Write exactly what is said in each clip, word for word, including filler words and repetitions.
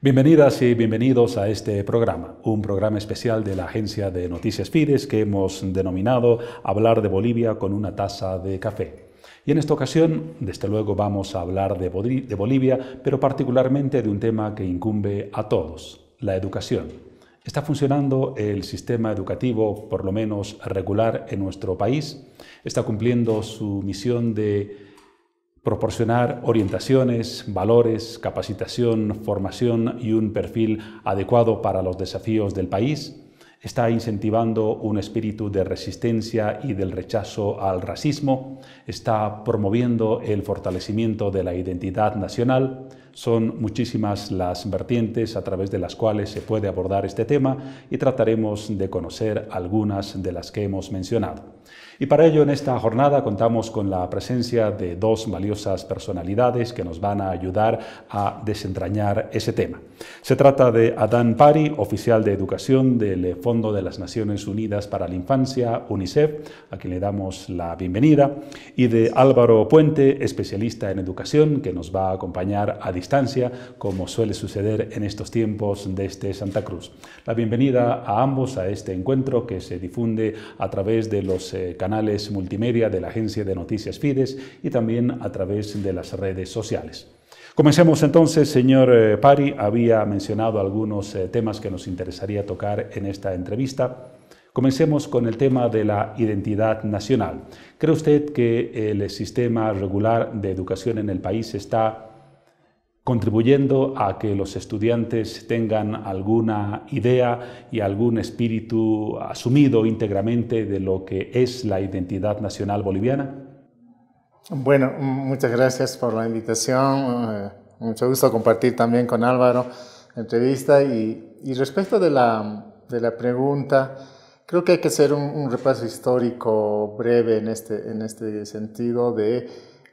Bienvenidas y bienvenidos a este programa, un programa especial de la agencia de noticias Fides que hemos denominado Hablar de Bolivia con una taza de café. Y en esta ocasión, desde luego, vamos a hablar de Bolivia, pero particularmente de un tema que incumbe a todos, la educación. ¿Está funcionando el sistema educativo, por lo menos regular, en nuestro país? ¿Está cumpliendo su misión de proporcionar orientaciones, valores, capacitación, formación y un perfil adecuado para los desafíos del país? ¿Está incentivando un espíritu de resistencia y del rechazo al racismo? ¿Está promoviendo el fortalecimiento de la identidad nacional? Son muchísimas las vertientes a través de las cuales se puede abordar este tema y trataremos de conocer algunas de las que hemos mencionado. Y para ello, en esta jornada contamos con la presencia de dos valiosas personalidades que nos van a ayudar a desentrañar ese tema. Se trata de Adán Pari, oficial de educación del Fondo de las Naciones Unidas para la Infancia, UNICEF, a quien le damos la bienvenida, y de Álvaro Puente, especialista en educación, que nos va a acompañar a distancia, como suele suceder en estos tiempos desde Santa Cruz. La bienvenida a ambos a este encuentro que se difunde a través de los eh, canales multimedia de la agencia de noticias Fides y también a través de las redes sociales. Comencemos entonces, señor eh, Pari. Había mencionado algunos eh, temas que nos interesaría tocar en esta entrevista. Comencemos con el tema de la identidad nacional. ¿Cree usted que el sistema regular de educación en el país está contribuyendo a que los estudiantes tengan alguna idea y algún espíritu asumido íntegramente de lo que es la identidad nacional boliviana? Bueno, muchas gracias por la invitación. Eh, mucho gusto compartir también con Álvaro la entrevista. Y, y respecto de la, de la pregunta, creo que hay que hacer un, un repaso histórico breve en este, en este sentido de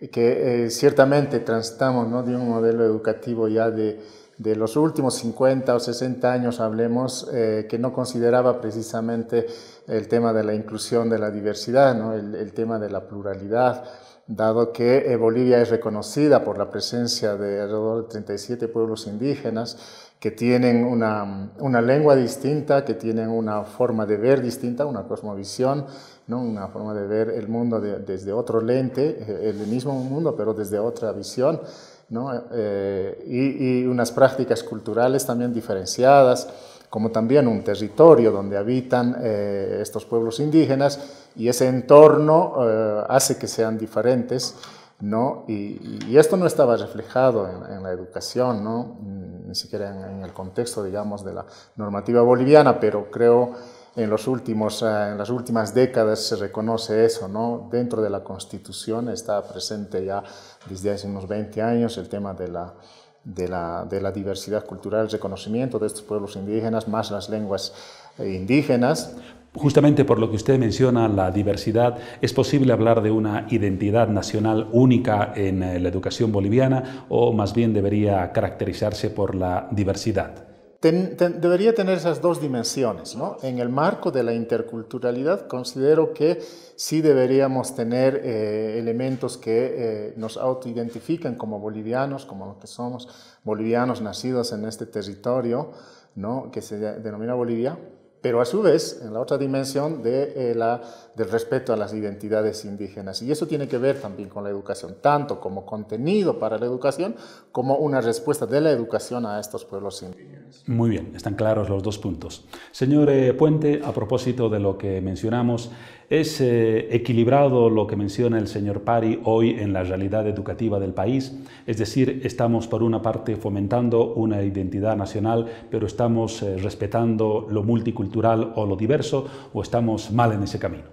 que eh, ciertamente transitamos, ¿no?, de un modelo educativo ya de, de los últimos cincuenta o sesenta años, hablemos, eh, que no consideraba precisamente el tema de la inclusión de la diversidad, ¿no?, el, el tema de la pluralidad, dado que eh, Bolivia es reconocida por la presencia de alrededor de treinta y siete pueblos indígenas que tienen una, una lengua distinta, que tienen una forma de ver distinta, una cosmovisión, ¿no?, una forma de ver el mundo de, desde otro lente, el mismo mundo pero desde otra visión, ¿no? eh, y, y unas prácticas culturales también diferenciadas, como también un territorio donde habitan eh, estos pueblos indígenas, y ese entorno eh, hace que sean diferentes, ¿no? Y, y esto no estaba reflejado en, en la educación, ¿no?, ni siquiera en, en el contexto, digamos, de la normativa boliviana, pero creo en, los últimos, eh, en las últimas décadas se reconoce eso, ¿no? Dentro de la Constitución está presente ya desde hace unos veinte años el tema de la, de la, de la diversidad cultural, el reconocimiento de estos pueblos indígenas, más las lenguas eh, indígenas. Justamente por lo que usted menciona, la diversidad, ¿es posible hablar de una identidad nacional única en la educación boliviana o más bien debería caracterizarse por la diversidad? Ten, ten, debería tener esas dos dimensiones, ¿no? En el marco de la interculturalidad considero que sí deberíamos tener eh, elementos que eh, nos autoidentifiquen como bolivianos, como lo que somos bolivianos nacidos en este territorio, ¿no?, que se denomina Bolivia, pero a su vez en la otra dimensión de, eh, la, del respeto a las identidades indígenas. Y eso tiene que ver también con la educación, tanto como contenido para la educación, como una respuesta de la educación a estos pueblos indígenas. Muy bien, están claros los dos puntos. Señor eh, Puente, a propósito de lo que mencionamos, ¿es eh, equilibrado lo que menciona el señor Pari hoy en la realidad educativa del país? Es decir, estamos por una parte fomentando una identidad nacional, pero estamos eh, respetando lo multicultural o lo diverso, ¿o estamos mal en ese camino?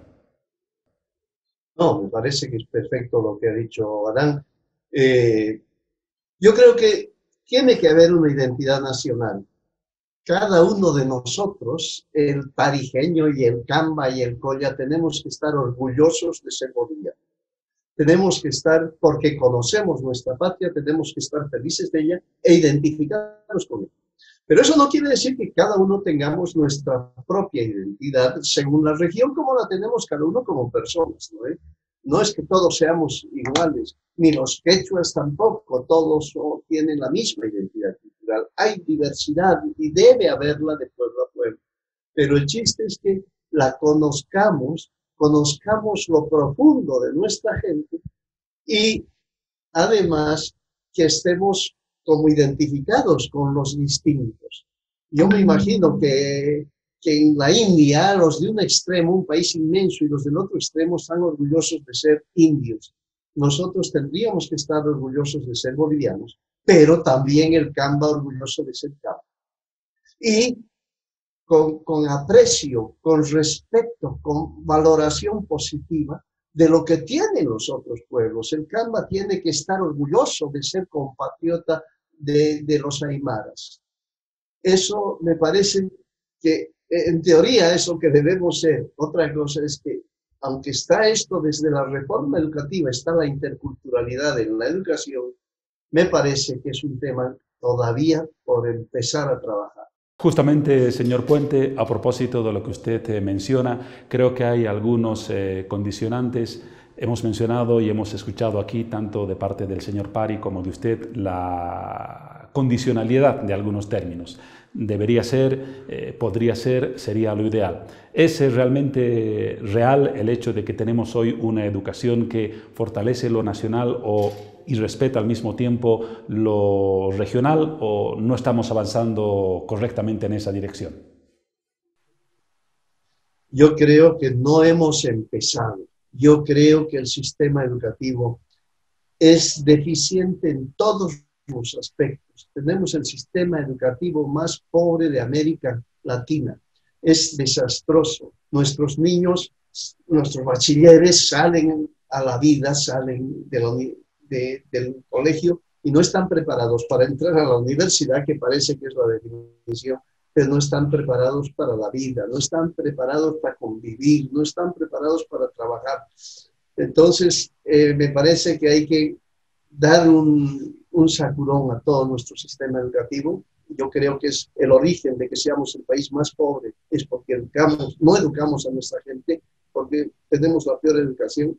No, me parece que es perfecto lo que ha dicho Adán. Eh, yo creo que tiene que haber una identidad nacional. Cada uno de nosotros, el parijeño y el camba y el colla, tenemos que estar orgullosos de ser bolivianos. Tenemos que estar, porque conocemos nuestra patria, tenemos que estar felices de ella e identificarnos con ella. Pero eso no quiere decir que cada uno tengamos nuestra propia identidad según la región como la tenemos cada uno como personas, ¿no? ¿Eh? No es que todos seamos iguales, ni los quechuas tampoco, todos tienen la misma identidad cultural. integral. Hay diversidad y debe haberla de pueblo a pueblo. Pero el chiste es que la conozcamos, conozcamos lo profundo de nuestra gente y además que estemos como identificados con los distintos. Yo me imagino que, que en la India los de un extremo, un país inmenso, y los del otro extremo están orgullosos de ser indios. Nosotros tendríamos que estar orgullosos de ser bolivianos, pero también el Camba orgulloso de ser Camba. Y con, con aprecio, con respeto, con valoración positiva de lo que tienen los otros pueblos. El Camba tiene que estar orgulloso de ser compatriota de, de los aymaras. Eso me parece que, en teoría, es lo que debemos ser. Otra cosa es que, aunque está esto desde la reforma educativa, está la interculturalidad en la educación, me parece que es un tema todavía por empezar a trabajar. Justamente, señor Puente, a propósito de lo que usted eh, menciona, creo que hay algunos eh, condicionantes. Hemos mencionado y hemos escuchado aquí, tanto de parte del señor Pari como de usted, la condicionalidad de algunos términos. Debería ser, eh, podría ser, sería lo ideal. ¿Es realmente real el hecho de que tenemos hoy una educación que fortalece lo nacional o, y respeta al mismo tiempo lo regional, o no estamos avanzando correctamente en esa dirección? Yo creo que no hemos empezado. Yo creo que el sistema educativo es deficiente en todos los aspectos. Tenemos el sistema educativo más pobre de América Latina. Es desastroso. Nuestros niños, nuestros bachilleres salen a la vida, salen de la, de, del colegio y no están preparados para entrar a la universidad, que parece que es la definición, pero no están preparados para la vida, no están preparados para convivir, no están preparados para trabajar. Entonces, eh, me parece que hay que dar un, un sacudón a todo nuestro sistema educativo. Yo creo que es el origen de que seamos el país más pobre, es porque educamos, no educamos a nuestra gente, porque tenemos la peor educación.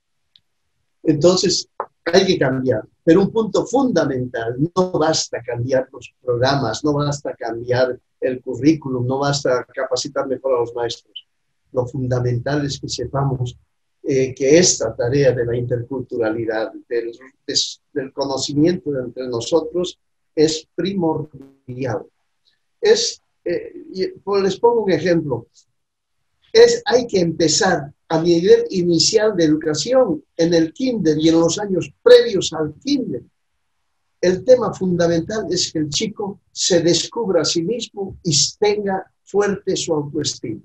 Entonces, hay que cambiar. Pero un punto fundamental, no basta cambiar los programas, no basta cambiar el currículum, no basta capacitar mejor a los maestros. Lo fundamental es que sepamos eh, que esta tarea de la interculturalidad, del, des, del conocimiento entre nosotros, es primordial. Es, eh, pues les pongo un ejemplo. Es, hay que empezar a nivel inicial de educación, en el kinder y en los años previos al kinder. El tema fundamental es que el chico se descubra a sí mismo y tenga fuerte su autoestima.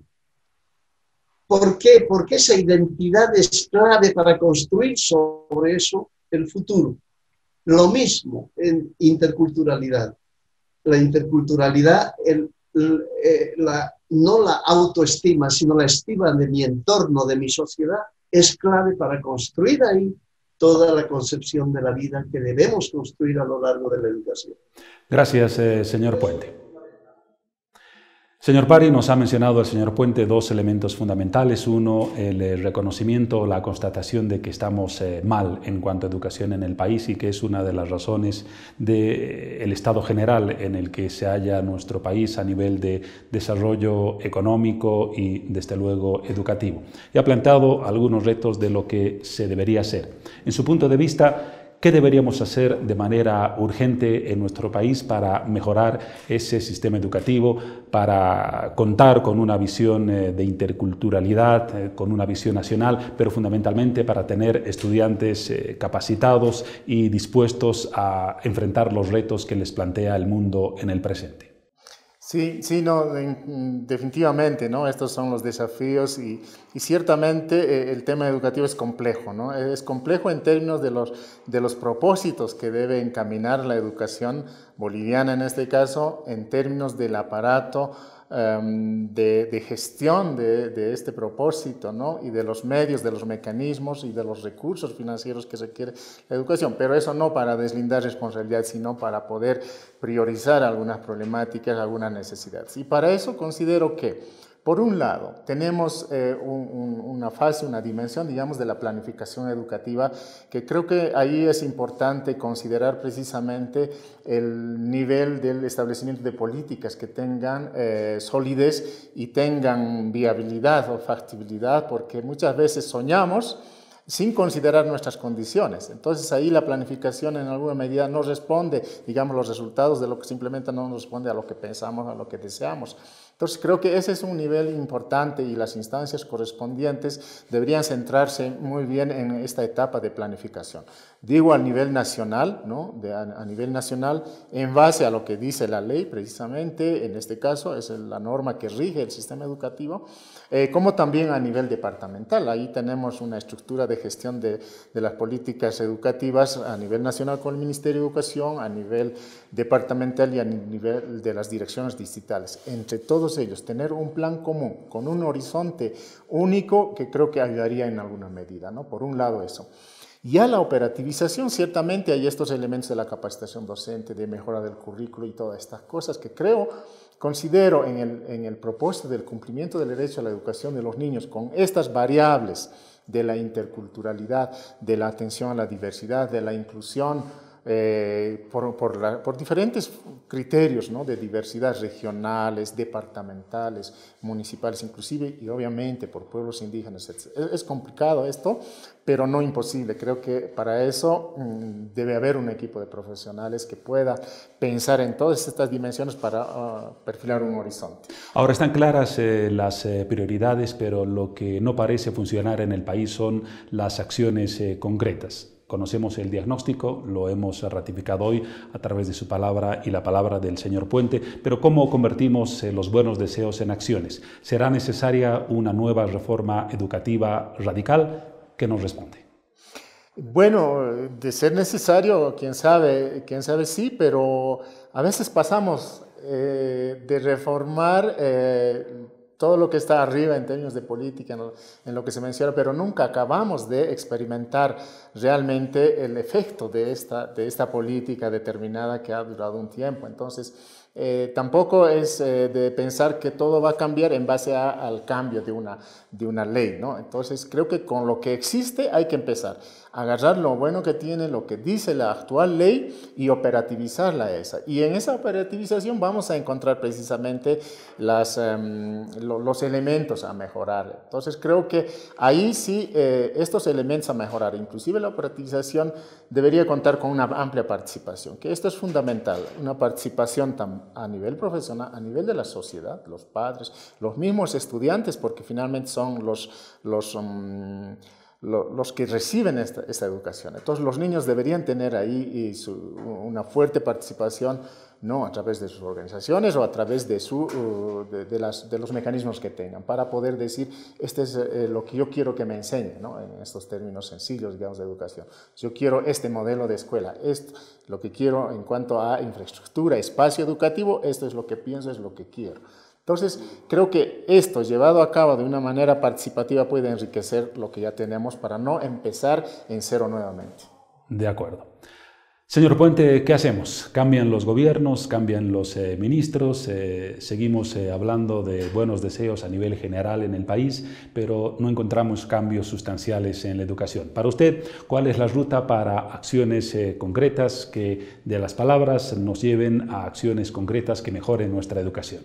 ¿Por qué? Porque esa identidad es clave para construir sobre eso el futuro. Lo mismo en interculturalidad. La interculturalidad, el, el, eh, la, no la autoestima, sino la estima de mi entorno, de mi sociedad, es clave para construir ahí toda la concepción de la vida que debemos construir a lo largo de la educación. Gracias, eh, señor Puente. Señor Pari, nos ha mencionado el señor Puente dos elementos fundamentales. Uno, el reconocimiento, la constatación de que estamos eh, mal en cuanto a educación en el país y que es una de las razones del estado general en el que se halla nuestro país a nivel de desarrollo económico y, desde luego, educativo. Y ha planteado algunos retos de lo que se debería hacer. En su punto de vista, ¿qué deberíamos hacer de manera urgente en nuestro país para mejorar ese sistema educativo, para contar con una visión de interculturalidad, con una visión nacional, pero fundamentalmente para tener estudiantes capacitados y dispuestos a enfrentar los retos que les plantea el mundo en el presente? Sí, sí, no, definitivamente, ¿no? Estos son los desafíos y, y ciertamente eh, el tema educativo es complejo, ¿no? Es complejo en términos de los, de los propósitos que debe encaminar la educación boliviana en este caso, en términos del aparato um, de, de gestión de, de este propósito, ¿no? Y de los medios, de los mecanismos y de los recursos financieros que requiere la educación, pero eso no para deslindar responsabilidad, sino para poder priorizar algunas problemáticas, algunas necesidades. Y para eso considero que Por un lado, tenemos eh, un, un, una fase, una dimensión, digamos, de la planificación educativa, que creo que ahí es importante considerar precisamente el nivel del establecimiento de políticas que tengan eh, solidez y tengan viabilidad o factibilidad, porque muchas veces soñamos sin considerar nuestras condiciones. Entonces ahí la planificación en alguna medida no responde, digamos, los resultados de lo que simplemente no nos responde a lo que pensamos, a lo que deseamos. Entonces creo que ese es un nivel importante y las instancias correspondientes deberían centrarse muy bien en esta etapa de planificación. Digo a nivel nacional, ¿no? De, a, a nivel nacional, en base a lo que dice la ley, precisamente, en este caso es la norma que rige el sistema educativo, eh, como también a nivel departamental. Ahí tenemos una estructura de gestión de, de las políticas educativas a nivel nacional con el Ministerio de Educación, a nivel departamental y a nivel de las direcciones distritales. Entre todos ellos, tener un plan común, con un horizonte único que creo que ayudaría en alguna medida, ¿no? Por un lado eso. Ya la operativización, ciertamente hay estos elementos de la capacitación docente, de mejora del currículo y todas estas cosas que creo, considero en el, en el propósito del cumplimiento del derecho a la educación de los niños con estas variables de la interculturalidad, de la atención a la diversidad, de la inclusión, Eh, por, por, la, por diferentes criterios, ¿no? De diversidad regionales, departamentales, municipales inclusive, y obviamente por pueblos indígenas. Es, es complicado esto, pero no imposible. Creo que para eso mmm, debe haber un equipo de profesionales que pueda pensar en todas estas dimensiones para uh, perfilar un horizonte. Ahora están claras eh, las eh, prioridades, pero lo que no parece funcionar en el país son las acciones eh, concretas. Conocemos el diagnóstico, lo hemos ratificado hoy a través de su palabra y la palabra del señor Puente, pero ¿cómo convertimos los buenos deseos en acciones? ¿Será necesaria una nueva reforma educativa radical? ¿Qué nos responde? Bueno, de ser necesario, quién sabe, quién sabe sí, pero a veces pasamos eh, de reformar eh, todo lo que está arriba en términos de política, en lo, en lo que se menciona, pero nunca acabamos de experimentar realmente el efecto de esta, de esta política determinada que ha durado un tiempo. Entonces, eh, tampoco es eh, de pensar que todo va a cambiar en base a, al cambio de una, de una ley, ¿no? Entonces, creo que con lo que existe hay que empezar. Agarrar lo bueno que tiene, lo que dice la actual ley y operativizarla esa. Y en esa operativización vamos a encontrar precisamente las, um, lo, los elementos a mejorar. Entonces creo que ahí sí eh, estos elementos a mejorar, inclusive la operativización debería contar con una amplia participación, que esto es fundamental, una participación a nivel profesional, a nivel de la sociedad, los padres, los mismos estudiantes, porque finalmente son los... los um, los que reciben esta, esta educación. Entonces los niños deberían tener ahí su, una fuerte participación, no a través de sus organizaciones o a través de, su, de, de, las, de los mecanismos que tengan, para poder decir, este es eh, lo que yo quiero que me enseñe, ¿no? En estos términos sencillos, digamos, de educación. Yo quiero este modelo de escuela, esto, lo que quiero en cuanto a infraestructura, espacio educativo, esto es lo que pienso, es lo que quiero. Entonces, creo que esto llevado a cabo de una manera participativa puede enriquecer lo que ya tenemos para no empezar en cero nuevamente. De acuerdo. Señor Puente, ¿qué hacemos? ¿Cambian los gobiernos? ¿Cambian los eh, ministros? Eh, seguimos eh, hablando de buenos deseos a nivel general en el país, pero no encontramos cambios sustanciales en la educación. Para usted, ¿cuál es la ruta para acciones eh, concretas que de las palabras nos lleven a acciones concretas que mejoren nuestra educación?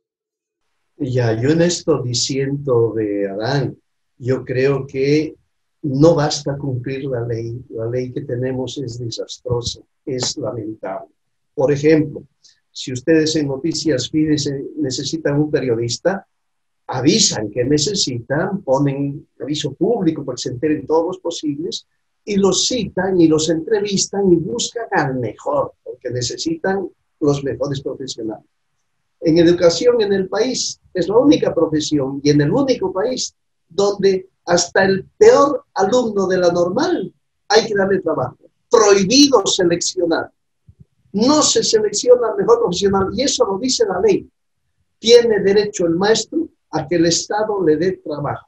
Ya, yo en esto disiento de Adán. Yo creo que no basta cumplir la ley. La ley que tenemos es desastrosa, es lamentable. Por ejemplo, si ustedes en Noticias Fides necesitan un periodista, avisan que necesitan, ponen aviso público para que se enteren todos los posibles, y los citan y los entrevistan y buscan al mejor, porque necesitan los mejores profesionales. En educación en el país es la única profesión y en el único país donde hasta el peor alumno de la normal hay que darle trabajo. Prohibido seleccionar. No se selecciona al mejor profesional y eso lo dice la ley. Tiene derecho el maestro a que el Estado le dé trabajo.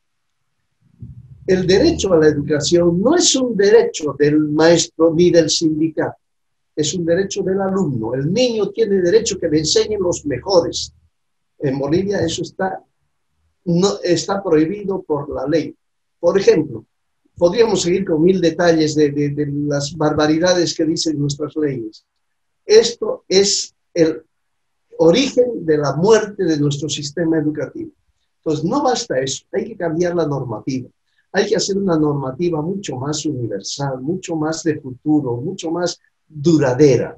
El derecho a la educación no es un derecho del maestro ni del sindicato. Es un derecho del alumno. El niño tiene derecho que le enseñen los mejores. En Bolivia eso está no está prohibido por la ley. Por ejemplo, podríamos seguir con mil detalles de, de, de las barbaridades que dicen nuestras leyes. Esto es el origen de la muerte de nuestro sistema educativo. Entonces, no basta eso, hay que cambiar la normativa. Hay que hacer una normativa mucho más universal, mucho más de futuro, mucho más duradera.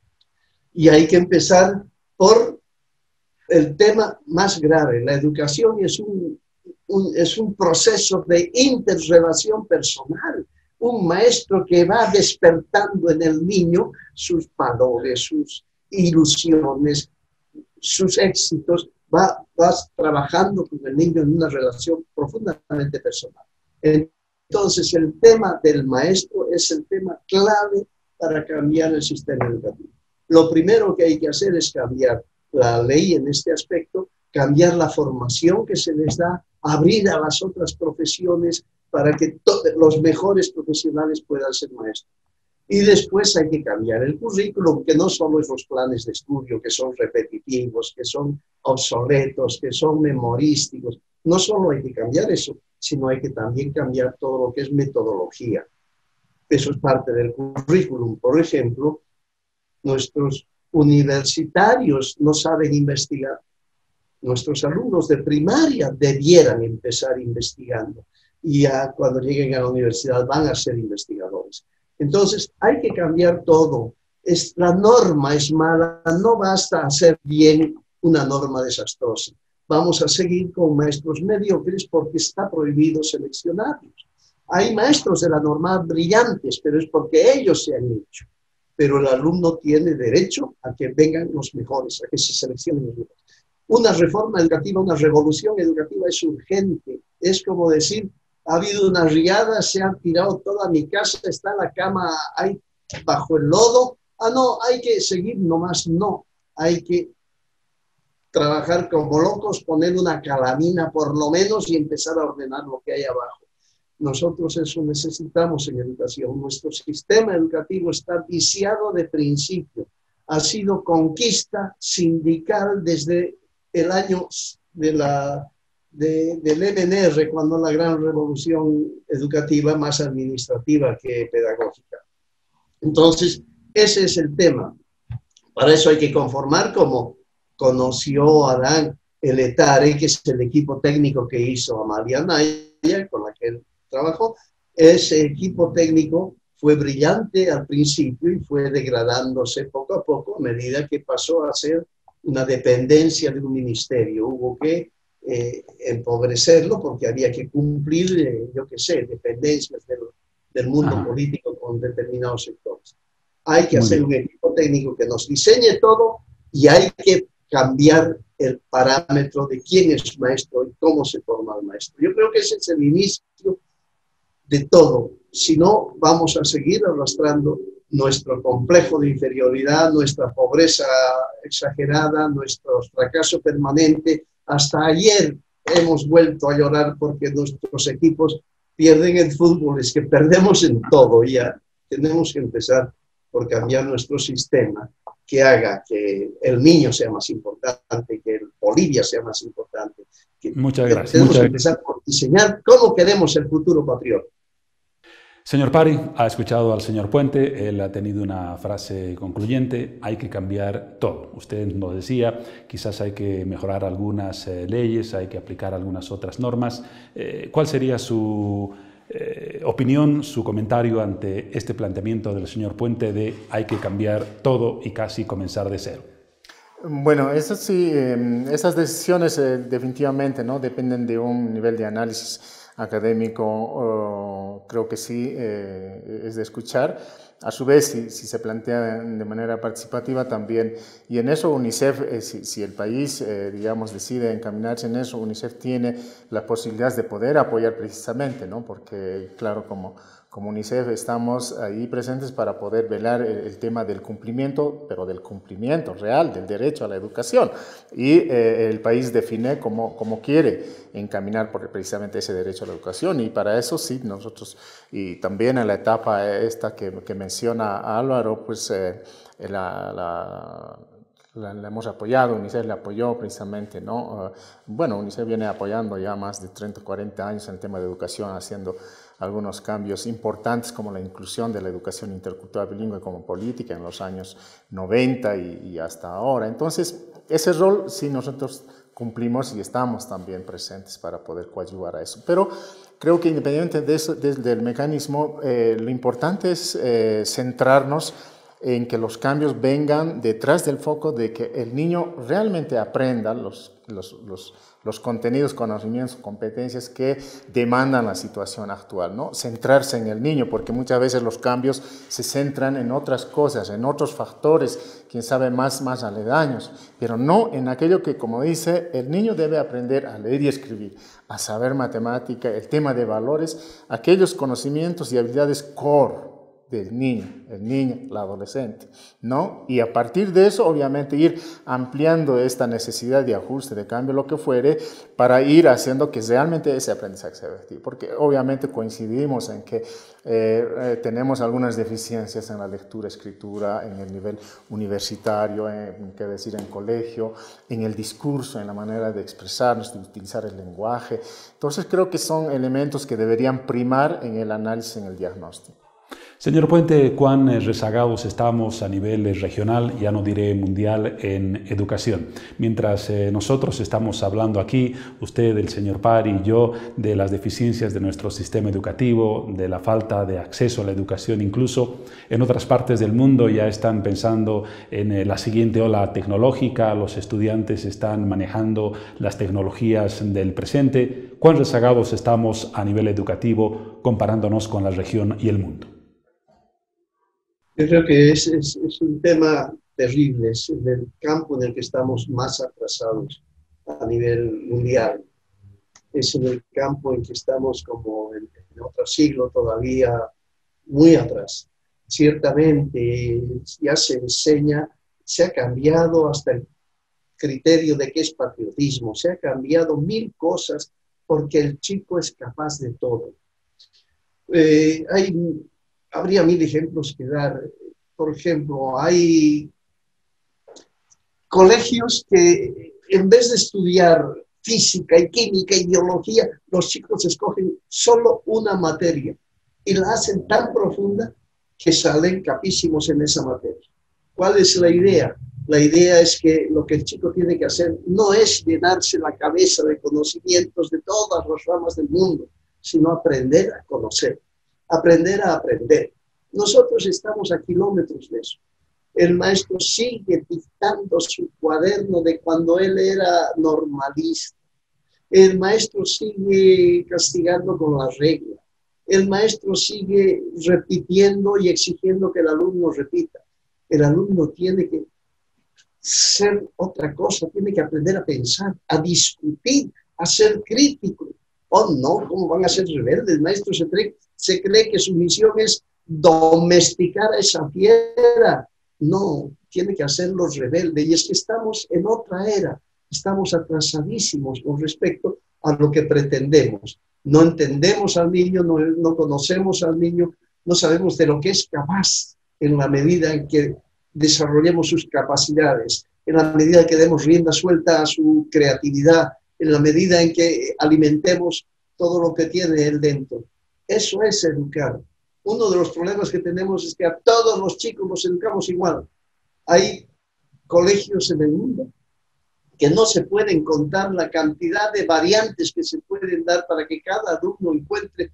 Y hay que empezar por el tema más grave. La educación es un, un, es un proceso de interrelación personal. Un maestro que va despertando en el niño sus valores, sus ilusiones, sus éxitos, va, va trabajando con el niño en una relación profundamente personal. Entonces, el tema del maestro es el tema clave para cambiar el sistema educativo. Lo primero que hay que hacer es cambiar la ley en este aspecto, cambiar la formación que se les da, abrir a las otras profesiones para que los mejores profesionales puedan ser maestros. Y después hay que cambiar el currículum, que no solo es los planes de estudio, que son repetitivos, que son obsoletos, que son memorísticos. No solo hay que cambiar eso, sino hay que también cambiar todo lo que es metodología. Eso es parte del currículum. Por ejemplo, nuestros universitarios no saben investigar. Nuestros alumnos de primaria debieran empezar investigando. Y ya cuando lleguen a la universidad van a ser investigadores. Entonces, hay que cambiar todo. Es, la norma es mala, no basta hacer bien una norma desastrosa. Vamos a seguir con maestros mediocres porque está prohibido seleccionarlos. Hay maestros de la norma brillantes, pero es porque ellos se han hecho. Pero el alumno tiene derecho a que vengan los mejores, a que se seleccionen los mejores. Una reforma educativa, una revolución educativa es urgente. Es como decir, ha habido una riada, se ha tirado toda mi casa, está la cama ahí bajo el lodo. Ah, no, hay que seguir nomás. No, hay que trabajar como locos, poner una calamina por lo menos y empezar a ordenar lo que hay abajo. Nosotros eso necesitamos en educación. Nuestro sistema educativo está viciado de principio. Ha sido conquista sindical desde el año de la... De, del M N R, cuando la gran revolución educativa, más administrativa que pedagógica. Entonces, ese es el tema. Para eso hay que conformar, como conoció Adán, el ETARE, que es el equipo técnico que hizo Amalia Naya, con la que él trabajó. Ese equipo técnico fue brillante al principio y fue degradándose poco a poco a medida que pasó a ser una dependencia de un ministerio. Hubo que Eh, empobrecerlo porque había que cumplir, eh, yo qué sé, dependencias del, del mundo Ajá. político con determinados sectores. Hay que Muy hacer bien. un equipo técnico que nos diseñe todo y hay que cambiar el parámetro de quién es maestro y cómo se forma el maestro. Yo creo que ese es el inicio de todo. Si no, vamos a seguir arrastrando nuestro complejo de inferioridad, nuestra pobreza exagerada, nuestro fracaso permanente. Hasta ayer hemos vuelto a llorar porque nuestros equipos pierden en fútbol, es que perdemos en todo ya. Tenemos que empezar por cambiar nuestro sistema, que haga que el niño sea más importante, que Bolivia sea más importante. Que, Muchas gracias. Tenemos Muchas que empezar por diseñar cómo queremos el futuro patriota. Señor Pari, ha escuchado al señor Puente, él ha tenido una frase concluyente, hay que cambiar todo. Usted nos decía, quizás hay que mejorar algunas eh, leyes, hay que aplicar algunas otras normas. Eh, ¿Cuál sería su eh, opinión, su comentario ante este planteamiento del señor Puente de hay que cambiar todo y casi comenzar de cero? Bueno, eso sí, eh, esas decisiones eh, definitivamente no dependen de un nivel de análisis académico, uh, creo que sí, eh, es de escuchar. A su vez, si, si se plantea de manera participativa también, y en eso UNICEF, eh, si, si el país, eh, digamos, decide encaminarse en eso, UNICEF tiene la posibilidad de poder apoyar precisamente, ¿no? Porque, claro, como, como UNICEF estamos ahí presentes para poder velar el, el tema del cumplimiento, pero del cumplimiento real, del derecho a la educación. Y eh, el país define cómo, cómo quiere encaminar por precisamente ese derecho a la educación. Y para eso sí, nosotros, y también en la etapa esta que, que menciona Álvaro, pues eh, la, la la, la hemos apoyado, UNICEF le apoyó precisamente, ¿no? Uh, bueno, UNICEF viene apoyando ya más de treinta, cuarenta años en el tema de educación, haciendo algunos cambios importantes como la inclusión de la educación intercultural bilingüe como política en los años noventa y, y hasta ahora. Entonces, ese rol sí nosotros cumplimos y estamos también presentes para poder coadyuvar a eso. Pero creo que independientemente de eso, de, del mecanismo, eh, lo importante es eh, centrarnos en que los cambios vengan detrás del foco de que el niño realmente aprenda los, los, los, los contenidos, conocimientos, competencias que demandan la situación actual, ¿no? Centrarse en el niño, porque muchas veces los cambios se centran en otras cosas, en otros factores, quién sabe, más, más aledaños, pero no en aquello que, como dice, el niño debe aprender a leer y escribir, a saber matemática, el tema de valores, aquellos conocimientos y habilidades core del niño, el niño, la adolescente, ¿no? Y a partir de eso, obviamente, ir ampliando esta necesidad de ajuste, de cambio, lo que fuere, para ir haciendo que realmente ese aprendizaje sea efectivo. Porque obviamente coincidimos en que eh, eh, tenemos algunas deficiencias en la lectura, escritura, en el nivel universitario, en, qué decir, en colegio, en el discurso, en la manera de expresarnos, de utilizar el lenguaje. Entonces, creo que son elementos que deberían primar en el análisis, en el diagnóstico. Señor Puente, ¿cuán rezagados estamos a nivel regional, ya no diré mundial, en educación? Mientras eh, nosotros estamos hablando aquí, usted, el señor Pari y yo, de las deficiencias de nuestro sistema educativo, de la falta de acceso a la educación, incluso en otras partes del mundo ya están pensando en eh, la siguiente ola tecnológica, los estudiantes están manejando las tecnologías del presente. ¿Cuán rezagados estamos a nivel educativo comparándonos con la región y el mundo? Yo creo que es, es, es un tema terrible, es el campo en el que estamos más atrasados a nivel mundial. Es en el campo en que estamos como en, en otro siglo todavía muy atrás. Ciertamente ya se enseña, se ha cambiado hasta el criterio de qué es patriotismo, se ha cambiado mil cosas porque el chico es capaz de todo. Eh, hay... Habría mil ejemplos que dar. Por ejemplo, hay colegios que en vez de estudiar física y química y biología, los chicos escogen solo una materia y la hacen tan profunda que salen capísimos en esa materia. ¿Cuál es la idea? La idea es que lo que el chico tiene que hacer no es llenarse la cabeza de conocimientos de todas las ramas del mundo, sino aprender a conocer. Aprender a aprender. Nosotros estamos a kilómetros de eso. El maestro sigue dictando su cuaderno de cuando él era normalista. El maestro sigue castigando con la regla. El maestro sigue repitiendo y exigiendo que el alumno repita. El alumno tiene que ser otra cosa, tiene que aprender a pensar, a discutir, a ser crítico. Oh, no, ¿cómo van a ser rebeldes? El maestro se cree, se cree que su misión es domesticar a esa fiera. No, tiene que hacerlos rebeldes. Y es que estamos en otra era, estamos atrasadísimos con respecto a lo que pretendemos. No entendemos al niño, no, no conocemos al niño, no sabemos de lo que es capaz en la medida en que desarrollemos sus capacidades, en la medida en que demos rienda suelta a su creatividad, en la medida en que alimentemos todo lo que tiene él dentro. Eso es educar. Uno de los problemas que tenemos es que a todos los chicos los educamos igual. Hay colegios en el mundo que no se pueden contar la cantidad de variantes que se pueden dar para que cada alumno encuentre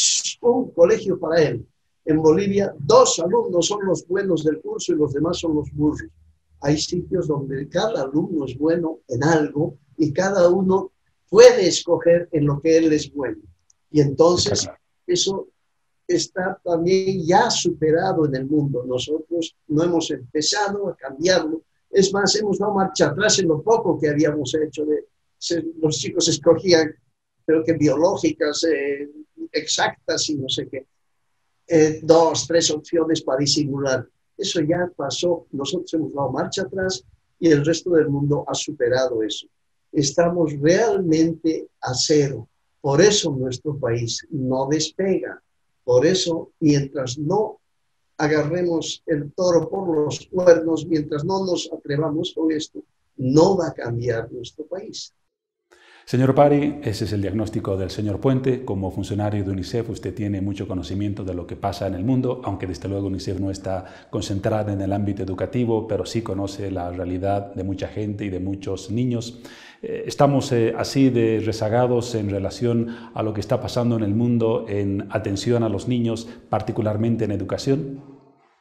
un colegio para él. En Bolivia, dos alumnos son los buenos del curso y los demás son los burros. Hay sitios donde cada alumno es bueno en algo y cada uno puede escoger en lo que él es bueno. Y entonces eso está también ya superado en el mundo. Nosotros no hemos empezado a cambiarlo. Es más, hemos dado marcha atrás en lo poco que habíamos hecho. De, se, los chicos escogían, creo que biológicas, eh, exactas y no sé qué. Eh, dos, tres opciones para disimular. Eso ya pasó. Nosotros hemos dado marcha atrás y el resto del mundo ha superado eso. Estamos realmente a cero. Por eso nuestro país no despega. Por eso, mientras no agarremos el toro por los cuernos, mientras no nos atrevamos con esto, no va a cambiar nuestro país. Señor Pari, ese es el diagnóstico del señor Puente. Como funcionario de UNICEF, usted tiene mucho conocimiento de lo que pasa en el mundo, aunque desde luego UNICEF no está concentrada en el ámbito educativo, pero sí conoce la realidad de mucha gente y de muchos niños. Eh, estamos eh, así de rezagados en relación a lo que está pasando en el mundo en atención a los niños, particularmente en educación.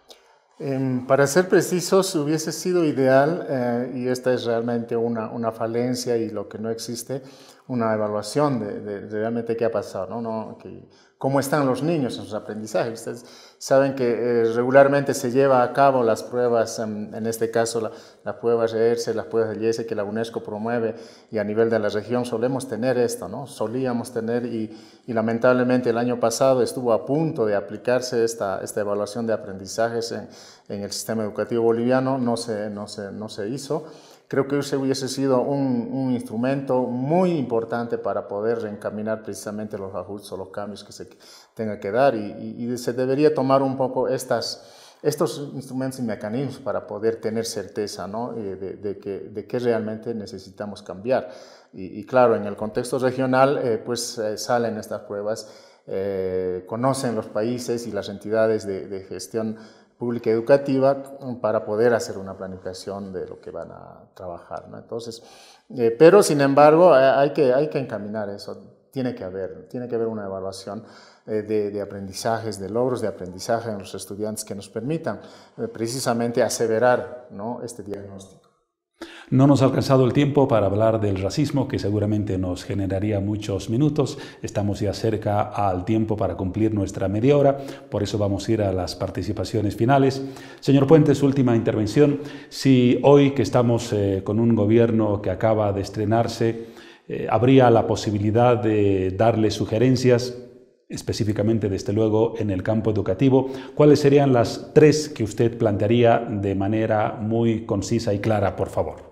Eh, para ser precisos, hubiese sido ideal, eh, y esta es realmente una, una falencia y lo que no existe, una evaluación de, de, de realmente qué ha pasado, ¿no? No, que, cómo están los niños en sus aprendizajes. Ustedes saben que eh, regularmente se lleva a cabo las pruebas, en, en este caso la, la prueba R E R S, las pruebas de I E S E que la UNESCO promueve, y a nivel de la región solemos tener esto, ¿no? Solíamos tener, y, y lamentablemente el año pasado estuvo a punto de aplicarse esta, esta evaluación de aprendizajes en, en el sistema educativo boliviano, no se, no se, no se hizo. Creo que ese hubiese sido un, un instrumento muy importante para poder reencaminar precisamente los ajustes o los cambios que se tenga que dar, y, y, y se debería tomar un poco estas, estos instrumentos y mecanismos para poder tener certeza, ¿no? de, de, que, de qué realmente necesitamos cambiar. Y, y claro, en el contexto regional, eh, pues eh, salen estas pruebas, eh, conocen los países y las entidades de, de gestión pública educativa para poder hacer una planificación de lo que van a trabajar, ¿no? Entonces, eh, pero sin embargo hay que, hay que encaminar eso, tiene que haber, tiene que haber una evaluación eh, de, de aprendizajes, de logros de aprendizaje en los estudiantes que nos permitan eh, precisamente aseverar, ¿no?, este diagnóstico. No nos ha alcanzado el tiempo para hablar del racismo, que seguramente nos generaría muchos minutos. Estamos ya cerca al tiempo para cumplir nuestra media hora, por eso vamos a ir a las participaciones finales. Señor Puente, su última intervención. Si hoy que estamos eh, con un gobierno que acaba de estrenarse, eh, habría la posibilidad de darle sugerencias, específicamente, desde luego, en el campo educativo, ¿cuáles serían las tres que usted plantearía de manera muy concisa y clara, por favor?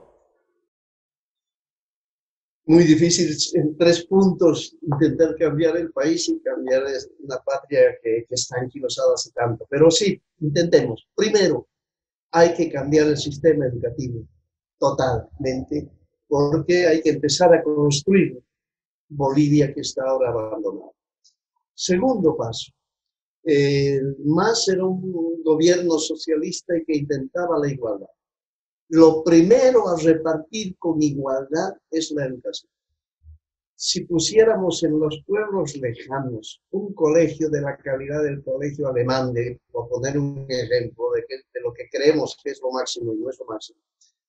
Muy difícil en tres puntos intentar cambiar el país y cambiar una patria que, que está anquilosada hace tanto. Pero sí, intentemos. Primero, hay que cambiar el sistema educativo totalmente, porque hay que empezar a construir Bolivia, que está ahora abandonada. Segundo paso, eh, más era un gobierno socialista y que intentaba la igualdad. Lo primero a repartir con igualdad es la educación. Si pusiéramos en los pueblos lejanos un colegio de la calidad del colegio alemán, de, por poner un ejemplo de, que, de lo que creemos que es lo máximo y no es lo máximo,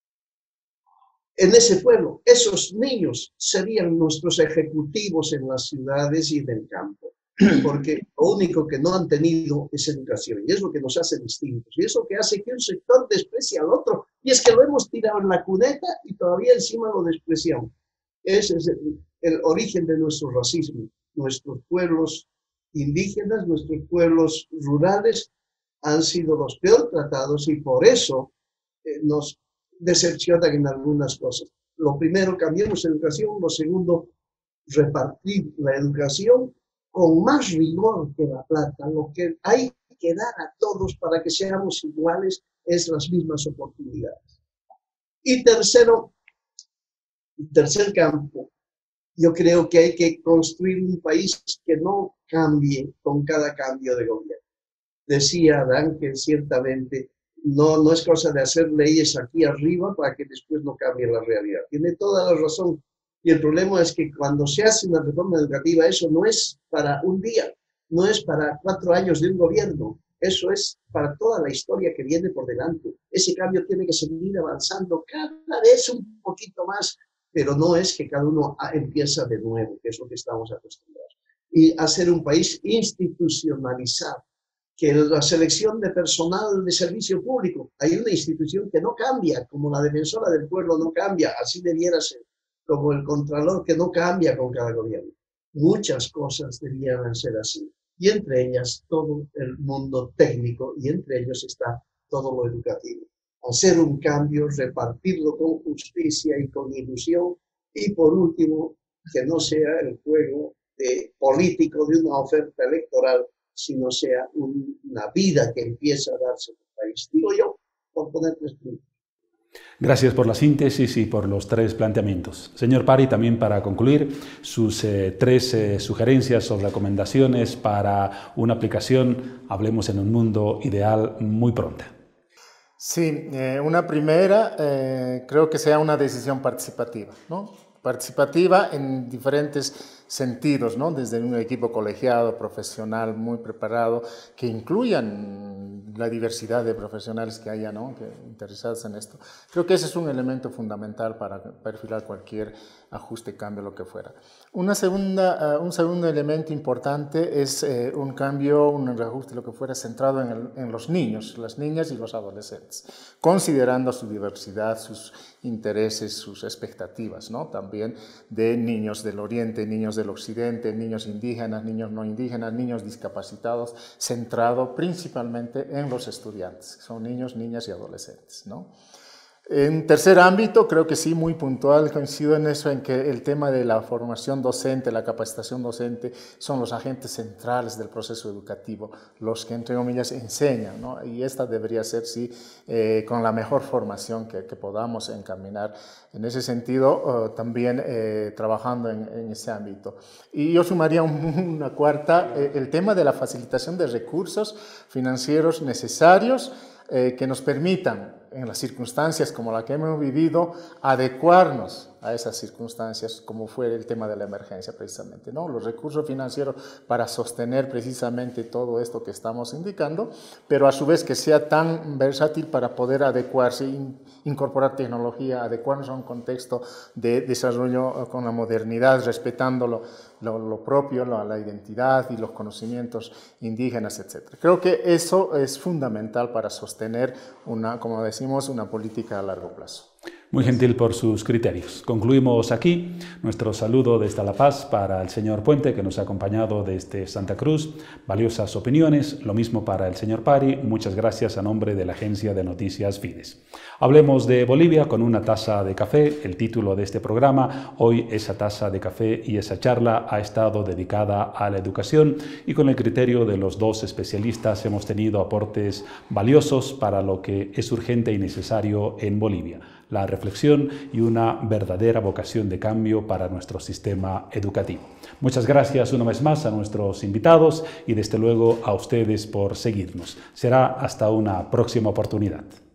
en ese pueblo, esos niños serían nuestros ejecutivos en las ciudades y en el campo, porque lo único que no han tenido es educación, y es lo que nos hace distintos, y es lo que hace que un sector desprecie al otro, y es que lo hemos tirado en la cuneta y todavía encima lo despreciamos. Ese es el, el origen de nuestro racismo. Nuestros pueblos indígenas, nuestros pueblos rurales han sido los peor tratados, y por eso eh, nos decepcionan en algunas cosas. Lo primero, cambiemos educación. Lo segundo, repartir la educación con más rigor que la plata. Lo que hay que dar a todos para que seamos iguales es las mismas oportunidades. Y tercero, tercer campo, yo creo que hay que construir un país que no cambie con cada cambio de gobierno. Decía Adán que ciertamente no, no es cosa de hacer leyes aquí arriba para que después no cambie la realidad. Tiene toda la razón. Y el problema es que cuando se hace una reforma educativa, eso no es para un día, no es para cuatro años de un gobierno, eso es para toda la historia que viene por delante. Ese cambio tiene que seguir avanzando cada vez un poquito más, pero no es que cada uno empieza de nuevo, que es lo que estamos acostumbrados. Y hacer un país institucionalizado, que la selección de personal de servicio público, hay una institución que no cambia, como la defensora del pueblo no cambia, así debiera ser, como el contralor que no cambia con cada gobierno. Muchas cosas debieran ser así, y entre ellas todo el mundo técnico, y entre ellos está todo lo educativo. Hacer un cambio, repartirlo con justicia y con ilusión, y por último, que no sea el juego de político de una oferta electoral, sino sea un, una vida que empieza a darse en el país. Digo yo, por poner tres puntos. Gracias por la síntesis y por los tres planteamientos. Señor Pari, también para concluir, sus eh, tres eh, sugerencias o recomendaciones para una aplicación, hablemos en un mundo ideal, muy pronta. Sí, eh, una primera, eh, creo que sea una decisión participativa, ¿no? Participativa en diferentes sentidos, ¿no? Desde un equipo colegiado, profesional, muy preparado, que incluyan la diversidad de profesionales que haya, ¿no? Que interesados en esto. Creo que ese es un elemento fundamental para perfilar cualquier ajuste, cambio, lo que fuera. Una segunda, uh, un segundo elemento importante es eh, un cambio, un reajuste, lo que fuera, centrado en, el, en los niños, las niñas y los adolescentes, considerando su diversidad, sus intereses, sus expectativas, ¿no? También de niños del Oriente, niños del Occidente, niños indígenas, niños no indígenas, niños discapacitados, centrado principalmente en los estudiantes, son niños, niñas y adolescentes, ¿no? En tercer ámbito, creo que sí, muy puntual, coincido en eso, en que el tema de la formación docente, la capacitación docente, son los agentes centrales del proceso educativo, los que, entre comillas, enseñan, ¿no? Y esta debería ser, sí, eh, con la mejor formación que, que podamos encaminar. En ese sentido, uh, también eh, trabajando en, en ese ámbito. Y yo sumaría un, una cuarta, eh, el tema de la facilitación de recursos financieros necesarios eh, que nos permitan, en las circunstancias como la que hemos vivido, adecuarnos a esas circunstancias, como fue el tema de la emergencia precisamente, ¿no? Los recursos financieros para sostener precisamente todo esto que estamos indicando, pero a su vez que sea tan versátil para poder adecuarse, in, incorporar tecnología, adecuarnos a un contexto de desarrollo con la modernidad, respetando lo, lo, lo propio, la, la identidad y los conocimientos indígenas, etcétera. Creo que eso es fundamental para sostener una, como decimos, una política a largo plazo. Muy gentil por sus criterios. Concluimos aquí nuestro saludo desde La Paz para el señor Puente, que nos ha acompañado desde Santa Cruz. Valiosas opiniones, lo mismo para el señor Pari. Muchas gracias a nombre de la Agencia de Noticias Fides. Hablemos de Bolivia con una taza de café. El título de este programa, hoy esa taza de café y esa charla ha estado dedicada a la educación y con el criterio de los dos especialistas hemos tenido aportes valiosos para lo que es urgente y necesario en Bolivia. La reflexión y una verdadera vocación de cambio para nuestro sistema educativo. Muchas gracias una vez más a nuestros invitados y desde luego a ustedes por seguirnos. Será hasta una próxima oportunidad.